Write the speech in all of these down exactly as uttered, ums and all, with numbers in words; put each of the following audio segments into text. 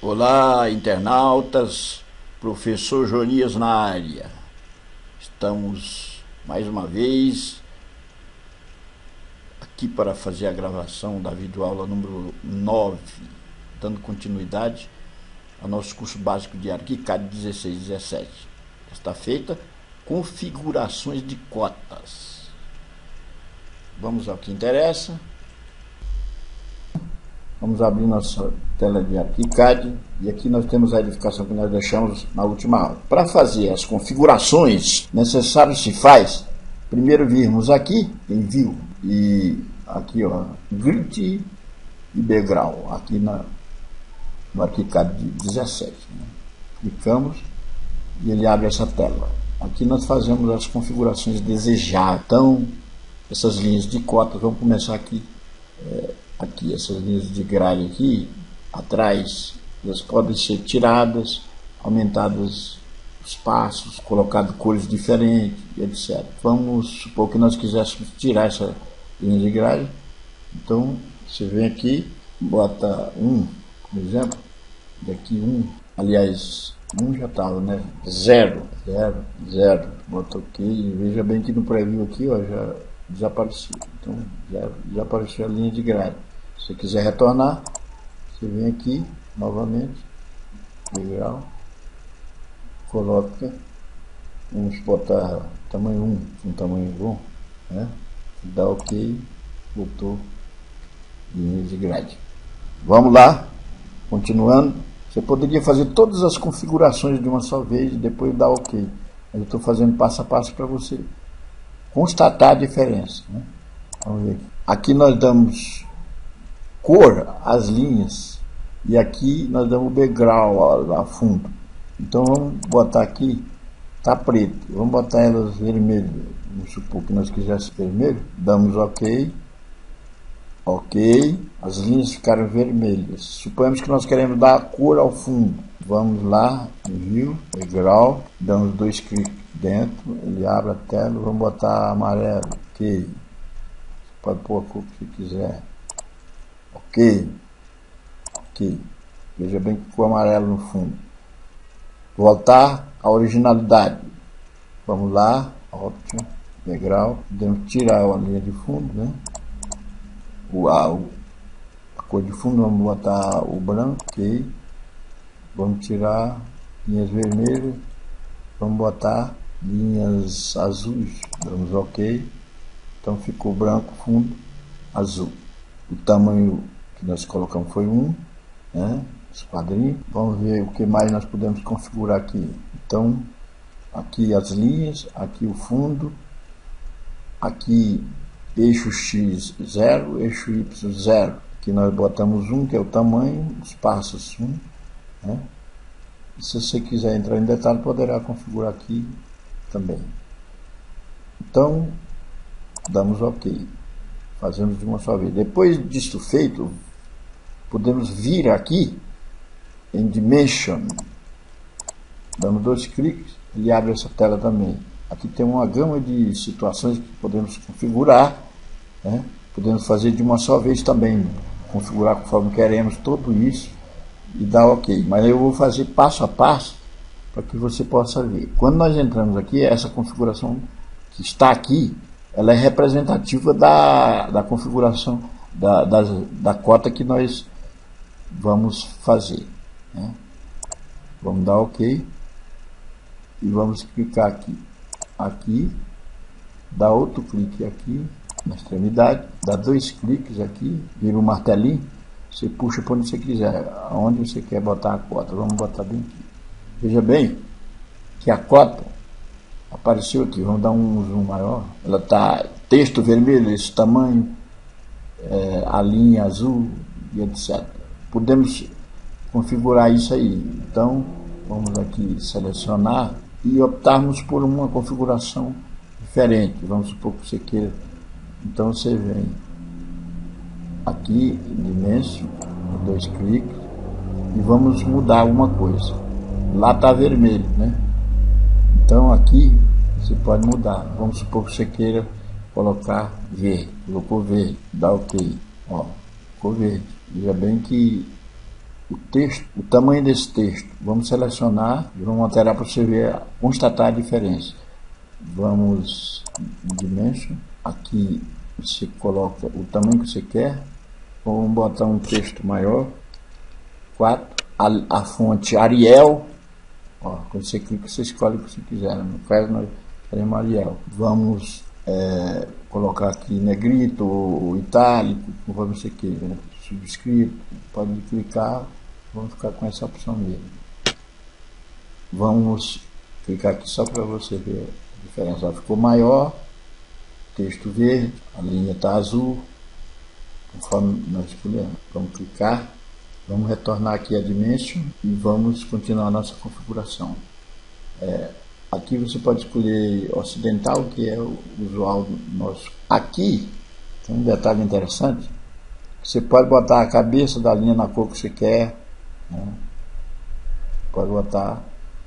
Olá, internautas, professor Jonias na área. Estamos mais uma vez aqui para fazer a gravação da videoaula número nove, dando continuidade ao nosso curso básico de ArchiCAD dezesseis e dezessete. Está feita configurações de cotas. Vamos ao que interessa. Vamos abrir nossa tela de ArchiCAD e aqui nós temos a edificação que nós deixamos na última aula. Para fazer as configurações necessárias se faz, primeiro virmos aqui em View e aqui ó, Grid e Degrau, aqui na, no ArchiCAD dezessete. Né? Clicamos e ele abre essa tela. Aqui nós fazemos as configurações desejáveis. Então, essas linhas de cotas, vamos começar aqui. É, Aqui, essas linhas de gralha aqui, atrás, elas podem ser tiradas, aumentadas os passos, colocado cores diferentes, etcétera. Vamos supor que nós quiséssemos tirar essa linha de gralha. Então, você vem aqui, bota um, por exemplo, daqui um, aliás, um já estava, né? Zero, zero, zero, bota ok, veja bem que no preview aqui, ó, já desapareceu. Então, já, já apareceu a linha de gralha. Se você quiser retornar, você vem aqui novamente, legal, coloca, vamos botar tamanho um, um tamanho bom, né? Dá ok, botou linha de grade. Vamos lá, continuando. Você poderia fazer todas as configurações de uma só vez e depois dar ok. Eu estou fazendo passo a passo para você constatar a diferença, né? Vamos ver aqui. Aqui nós damos cor às linhas e aqui nós damos background lá fundo. Então vamos botar aqui, tá preto, vamos botar elas vermelhas. Vamos supor que nós quiséssemos vermelho, damos ok, ok, as linhas ficaram vermelhas. Suponhamos que nós queremos dar a cor ao fundo. Vamos lá, View, background, damos dois cliques dentro, ele abre a tela, vamos botar amarelo, ok. Pode pôr a cor que você quiser. Ok. Ok. Veja bem que ficou amarelo no fundo. Voltar à originalidade. Vamos lá. Option. Degrau. Podemos tirar a linha de fundo, né? O, a, a cor de fundo, vamos botar o branco. Ok. Vamos tirar linhas vermelhas. Vamos botar linhas azuis. Damos ok. Então ficou branco, fundo, azul. O tamanho que nós colocamos foi um, né? Os quadrinhos. Vamos ver o que mais nós podemos configurar aqui. Então, aqui as linhas, aqui o fundo, aqui eixo X zero, eixo Y zero. Aqui nós botamos um, que é o tamanho, os passos um, né? E se você quiser entrar em detalhe, poderá configurar aqui também. Então, damos ok, fazemos de uma só vez. Depois disto feito, podemos vir aqui em Dimension, damos dois cliques, ele abre essa tela também. Aqui tem uma gama de situações que podemos configurar, né? Podemos fazer de uma só vez também, configurar conforme queremos tudo isso e dar ok. Mas eu vou fazer passo a passo para que você possa ver. Quando nós entramos aqui, essa configuração que está aqui, ela é representativa da, da configuração da, da, da cota que nós vamos fazer, né? Vamos dar ok e vamos clicar aqui, aqui, dá outro clique aqui na extremidade, dá dois cliques aqui, vira um martelinho, você puxa para onde você quiser, aonde você quer botar a cota. Vamos botar bem aqui. Veja bem que a cota apareceu aqui, vamos dar um zoom maior. Ela está texto vermelho, esse tamanho, é, a linha azul e etcétera. Podemos configurar isso aí. Então, vamos aqui selecionar e optarmos por uma configuração diferente. Vamos supor que você queira. Então, você vem aqui em Dimension, dois cliques, e vamos mudar alguma coisa. Lá está vermelho, né? Então aqui você pode mudar. Vamos supor que você queira colocar verde. Colocou verde, dá ok. Ó, ficou verde. Veja bem que o texto, o tamanho desse texto. Vamos selecionar e vamos alterar para você ver, constatar a diferença. Vamos em Dimension, aqui você coloca o tamanho que você quer, vamos botar um texto maior, quatro, a, a fonte Arial, ó, quando você clica você escolhe o que você quiser, no caso nós queremos Arial. Vamos é, colocar aqui negrito ou itálico, conforme você queira, né? Subscrito, pode clicar, vamos ficar com essa opção mesmo. Vamos clicar aqui só para você ver a diferença. Ela ficou maior, texto verde, a linha está azul, conforme nós escolhemos. Vamos clicar, vamos retornar aqui a Dimension e vamos continuar a nossa configuração. É, aqui você pode escolher ocidental, que é o usual nosso. Aqui tem um detalhe interessante. Você pode botar a cabeça da linha na cor que você quer, né? Pode botar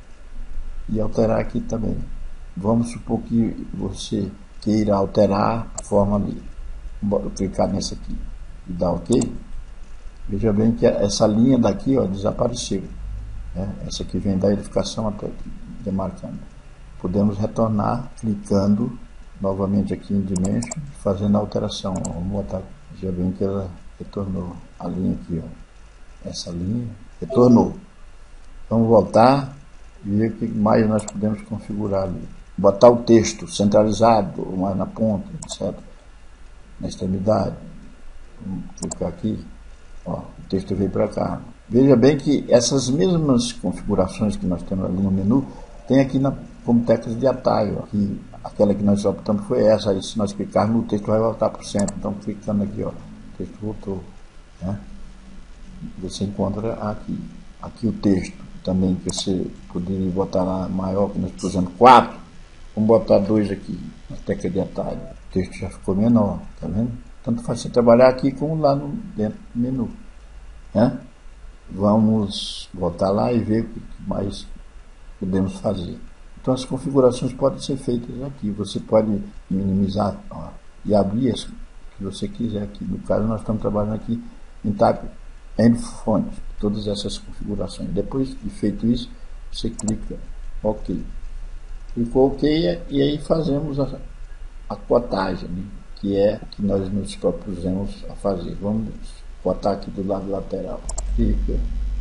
e alterar aqui também. Vamos supor que você queira alterar a forma ali. Vou clicar nessa aqui e dar OK. Veja bem que essa linha daqui, ó, desapareceu, né? Essa aqui vem da edificação até aqui, demarcando. Podemos retornar clicando novamente aqui em Dimension, fazendo a alteração. Vamos botar, veja bem que ela retornou a linha aqui, ó. Essa linha retornou. Vamos voltar e ver o que mais nós podemos configurar ali. Botar o texto centralizado, ou mais na ponta, etcétera. Na extremidade. Vamos clicar aqui. Ó, o texto veio para cá. Veja bem que essas mesmas configurações que nós temos ali no menu, tem aqui na, como teclas de atalho. Aqui, aquela que nós optamos foi essa. Aí se nós clicarmos, o texto vai voltar para o centro. Então clicando aqui, ó, o texto voltou, né? Você encontra aqui. Aqui o texto também, que você poderia botar lá maior, que nós pusemos quatro. Vamos botar dois aqui, na tecla de atalho. O texto já ficou menor, tá vendo? Tanto faz você trabalhar aqui como lá no, dentro do menu, né? Vamos voltar lá e ver o que mais podemos fazer. Então as configurações podem ser feitas aqui. Você pode minimizar, ó, e abrir as que você quiser aqui. No caso nós estamos trabalhando aqui em tab em fonte, todas essas configurações. Depois de feito isso, você clica OK. Clicou OK e aí fazemos a, a cotagem, né? Que é o que nós nos propusemos a fazer. Vamos botar aqui do lado lateral. Clica.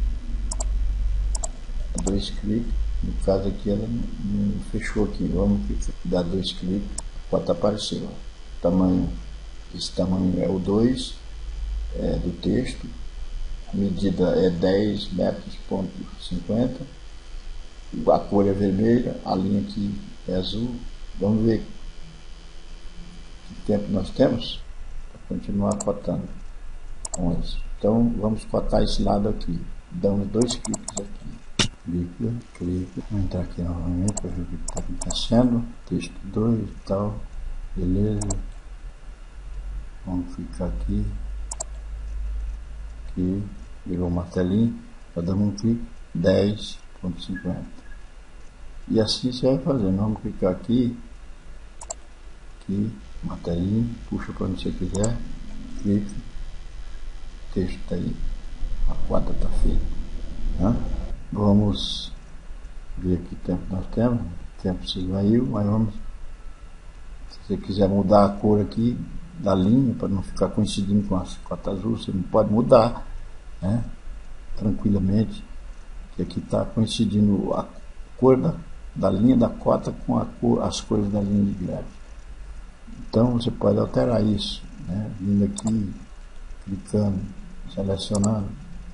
Dois cliques. No caso aqui ela não, não fechou aqui. Vamos dar dois cliques. Pode aparecer. Ó. Tamanho, esse tamanho é o dois, é, do texto. A medida é dez metros, ponto cinquenta. A cor é vermelha. A linha aqui é azul. Vamos ver que tempo nós temos para continuar cotando com isso. Então vamos cotar esse lado aqui. Damos dois cliques aqui. Clica, clica. Vamos entrar aqui novamente para ver o que está acontecendo. Texto dois e tal. Beleza. Vamos clicar aqui. Aqui. Virou o martelinho. Já damos um clique. dez ponto cinquenta. E assim você vai fazendo. Vamos clicar aqui. Aqui. Martelinho, puxa para onde você quiser, clica, o texto está aí, a quadra está feita, né? Vamos ver que tempo nós temos. O tempo se esvaiu, mas vamos, se você quiser mudar a cor aqui da linha, para não ficar coincidindo com a cota azul, você não pode mudar, né? Tranquilamente, que aqui está coincidindo a cor da, da linha da cota com a cor, as cores da linha de grade. Então você pode alterar isso, né? Vindo aqui, clicando, selecionando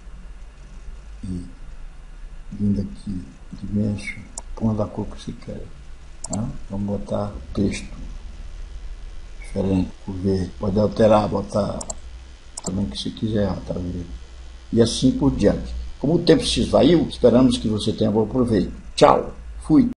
e vindo aqui, Dimension, pondo a cor que você quer, né? Vamos botar texto diferente, por verde. Pode alterar, botar também o que você quiser, tá vendo? E assim por diante. Como o tempo se esvaiu, esperamos que você tenha bom proveito. Tchau, fui!